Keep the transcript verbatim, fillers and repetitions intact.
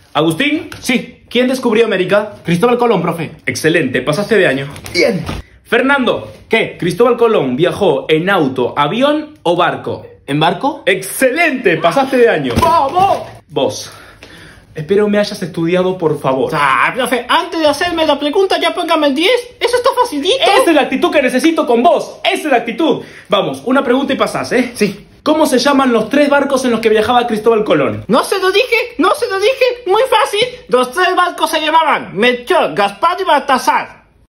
Agustín, Sí. ¿quién descubrió América? Cristóbal Colón, profe. Excelente, pasaste de año. Bien. Fernando, ¿Qué? ¿Cristóbal Colón viajó en auto, avión o barco? ¿En barco? Excelente, pasaste de año. ¡Vamos! Vos, espero me hayas estudiado, por favor. Ah, profe, antes de hacerme la pregunta ya póngame el diez. Eso está facilito. Esa es la actitud que necesito con vos. Esa es la actitud. Vamos, una pregunta y pasás, ¿eh? Sí. ¿Cómo se llaman los tres barcos en los que viajaba Cristóbal Colón? No se lo dije, no se lo dije. Muy fácil. Los tres barcos se llamaban Melchor, Gaspar y Baltasar.